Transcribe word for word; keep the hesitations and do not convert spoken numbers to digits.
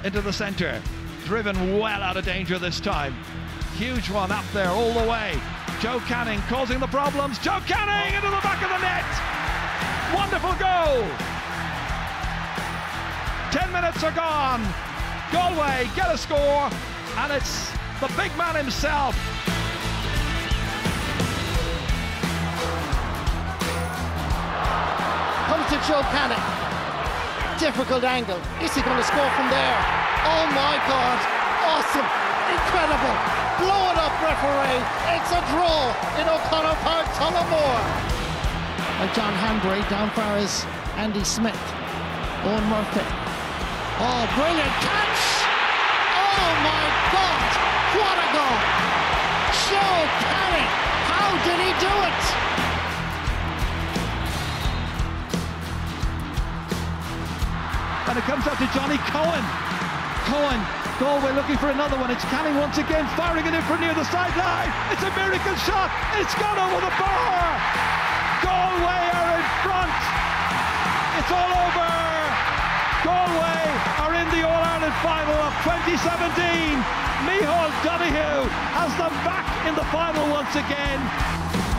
into the centre. Driven well out of danger this time. Huge one up there all the way. Joe Canning causing the problems. Joe Canning into the back of the net. Wonderful goal. Ten minutes are gone. Galway get a score, and it's the big man himself. Comes to Joe Canning. Difficult angle. Is he going to score from there? Oh my God. Awesome. Incredible. Blow it up, referee. It's a draw in O'Connor Park, Tullamore. By John Hanbury, down far is Andy Smith. Owen Murphy. Oh, brilliant catch. Oh my God. What a goal. Joe Canning. How did he do it? And it comes out to Johnny Cohen. Cohen, Galway looking for another one. It's Canning once again, firing it in from near the sideline. It's a miracle shot. It's gone over the bar. Galway are in front. It's all over. Galway are in the All-Ireland final of twenty seventeen. Micheál Donoghue has them back in the final once again.